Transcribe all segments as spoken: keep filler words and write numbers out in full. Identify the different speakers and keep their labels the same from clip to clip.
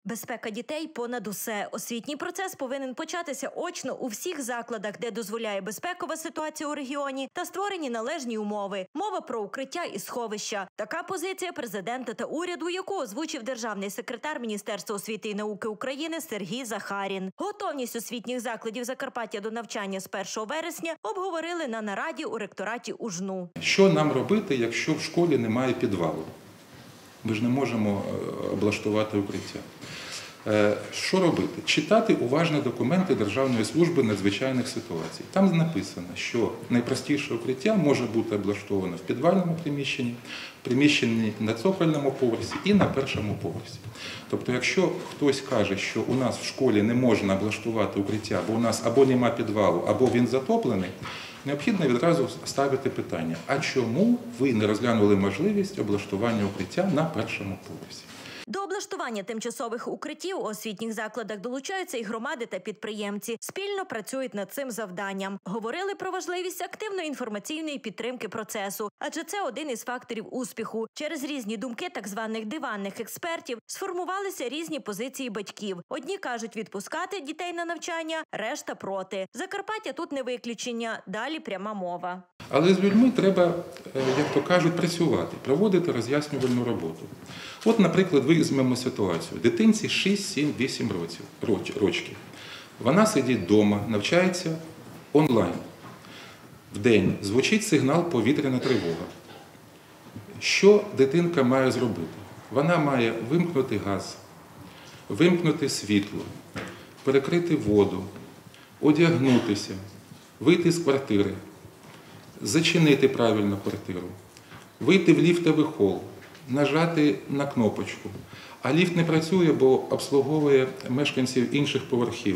Speaker 1: Безпека дітей понад усе. Освітній процес повинен початися очно у всіх закладах, де дозволяє безпекова ситуація у регіоні та створені належні умови. Мова про укриття і сховища. Така позиція президента та уряду, яку озвучив державний секретар Міністерства освіти і науки України Сергій Захарін. Готовність освітніх закладів Закарпаття до навчання з першого вересня обговорили на нараді у ректораті УЖНУ.
Speaker 2: Що нам робити, якщо в школі немає підвалу? Ми ж не можемо облаштувати укриття. Що робити? Читати уважно документи Державної служби надзвичайних ситуацій. Там написано, що найпростіше укриття може бути облаштовано в підвальному приміщенні, приміщенні на цокольному поверсі і на першому поверсі. Тобто, якщо хтось каже, що у нас в школі не можна облаштувати укриття, бо у нас або немає підвалу, або він затоплений, необхідно відразу ставити питання, а чому ви не розглянули можливість облаштування укриття на першому поверсі?
Speaker 1: До облаштування тимчасових укриттів у освітніх закладах долучаються і громади та підприємці. Спільно працюють над цим завданням. Говорили про важливість активної інформаційної підтримки процесу, адже це один із факторів успіху. Через різні думки так званих диванних експертів сформувалися різні позиції батьків. Одні кажуть відпускати дітей на навчання, решта проти. Закарпаття тут не виключення, далі пряма мова.
Speaker 2: Але з людьми треба, як то кажуть, працювати, проводити роз'яснювальну роботу. От, наприклад, візьмемо ситуацію. Дитинці шість, сім, вісім років. Вона сидить вдома, навчається онлайн. Вдень звучить сигнал «повітряна тривога». Що дитинка має зробити? Вона має вимкнути газ, вимкнути світло, перекрити воду, одягнутися, вийти з квартири, зачинити правильно квартиру, вийти в ліфтовий хол, нажати на кнопочку. А ліфт не працює, бо обслуговує мешканців інших поверхів.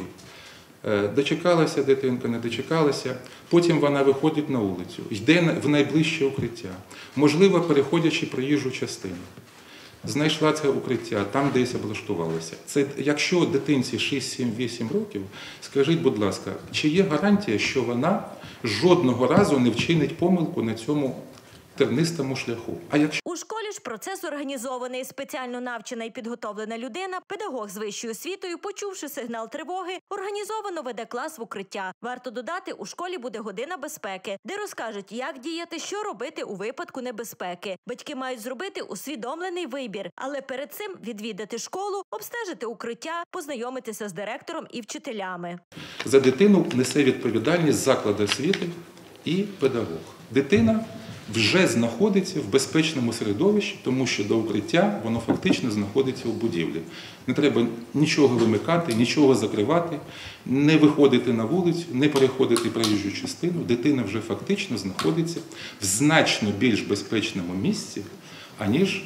Speaker 2: Дочекалася дитинка, не дочекалася, потім вона виходить на вулицю, йде в найближче укриття, можливо, переходячи проїжджу частину. Знайшла це укриття, там десь облаштувалася. Це, якщо дитинці шість, сім, вісім років, скажіть, будь ласка, чи є гарантія, що вона жодного разу не вчинить помилку на цьому тернистому шляху? А якщо...
Speaker 1: У школі ж процес організований. Спеціально навчена і підготовлена людина, педагог з вищою освітою, почувши сигнал тривоги, організовано веде клас в укриття. Варто додати, у школі буде година безпеки, де розкажуть, як діяти, що робити у випадку небезпеки. Батьки мають зробити усвідомлений вибір, але перед цим відвідати школу, обстежити укриття, познайомитися з директором і вчителями.
Speaker 2: За дитину несе відповідальність заклад освіти і педагог. Дитина вже знаходиться в безпечному середовищі, тому що до укриття воно фактично знаходиться у будівлі. Не треба нічого вимикати, нічого закривати, не виходити на вулицю, не переходити проїжджу частину. Дитина вже фактично знаходиться в значно більш безпечному місці, аніж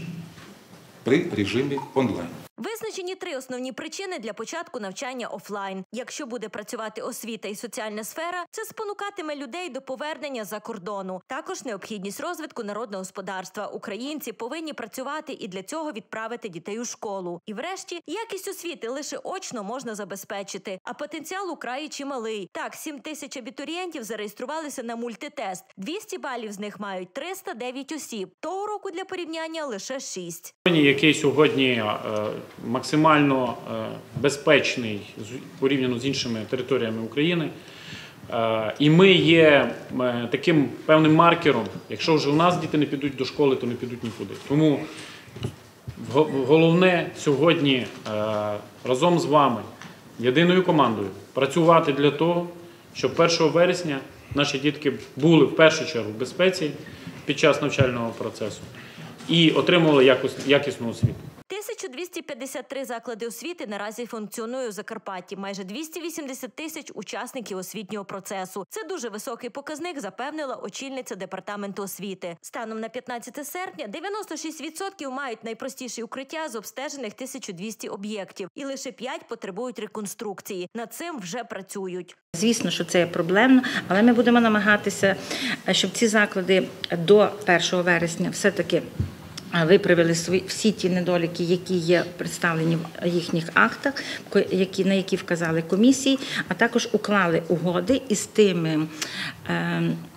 Speaker 2: при режимі онлайн.
Speaker 1: Визначені три основні причини для початку навчання офлайн. Якщо буде працювати освіта і соціальна сфера, це спонукатиме людей до повернення за кордону. Також необхідність розвитку народного господарства. Українці повинні працювати і для цього відправити дітей у школу. І врешті, якість освіти лише очно можна забезпечити, а потенціал у краї чималий. Так, сім тисяч абітурієнтів зареєструвалися на мультитест. двісті балів з них мають триста дев'ять осіб. Того року для порівняння лише шість.
Speaker 3: Який сьогодні максимально безпечний порівняно з іншими територіями України. І ми є таким певним маркером, якщо вже у нас діти не підуть до школи, то не підуть нікуди. Тому головне сьогодні разом з вами, єдиною командою, працювати для того, щоб першого вересня наші дітки були в першу чергу в безпеці під час навчального процесу і отримували якісну освіту.
Speaker 1: тисяча двісті п'ятдесят три заклади освіти наразі функціонують у Закарпатті. Майже двісті вісімдесят тисяч учасників освітнього процесу. Це дуже високий показник, запевнила очільниця департаменту освіти. Станом на п'ятнадцяте серпня дев'яносто шість відсотків мають найпростіші укриття з обстежених тисяча двісті об'єктів. І лише п'ять потребують реконструкції. Над цим вже працюють.
Speaker 4: Звісно, що це є проблемно, але ми будемо намагатися, щоб ці заклади до першого вересня все-таки виправили свої, всі ті недоліки, які є представлені в їхніх актах, які, на які вказали комісії, а також уклали угоди із тими е,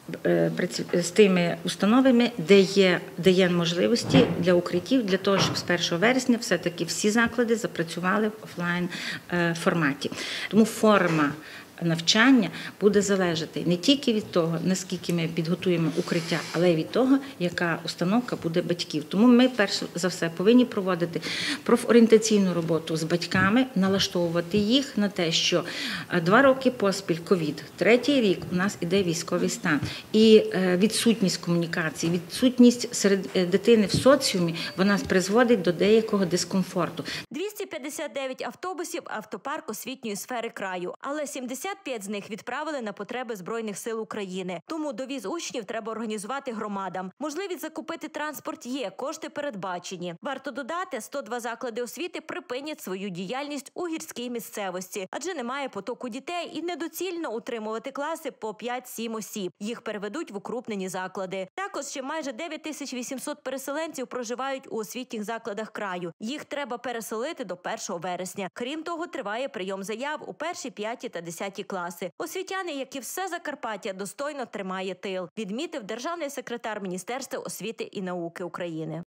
Speaker 4: з тими установами, де є, де є можливості для укриттів, для того, щоб з першого вересня все-таки всі заклади запрацювали в офлайн форматі. Тому форма навчання буде залежати не тільки від того, наскільки ми підготуємо укриття, але й від того, яка установка буде батьків. Тому ми, перш за все, повинні проводити профорієнтаційну роботу з батьками, налаштовувати їх на те, що два роки поспіль ковід, третій рік у нас іде військовий стан. І відсутність комунікації, відсутність серед дитини в соціумі, вона призводить до деякого дискомфорту.
Speaker 1: двісті п'ятдесят дев'ять автобусів – автопарк освітньої сфери краю, але сімдесят п'ять з них відправили на потреби Збройних сил України. Тому довіз учнів треба організувати громадам. Можливість закупити транспорт є, кошти передбачені. Варто додати, сто два заклади освіти припинять свою діяльність у гірській місцевості, адже немає потоку дітей і недоцільно утримувати класи по п'ять-сім осіб. Їх переведуть в укрупнені заклади. Також ще майже дев'ять тисяч вісімсот переселенців проживають у освітніх закладах краю. Їх треба переселити до першого вересня. Крім того, триває прийом заяв у перші, п'яті та десяті класи. Освітяни, як і все Закарпаття, достойно тримає тил, відмітив державний секретар Міністерства освіти і науки України.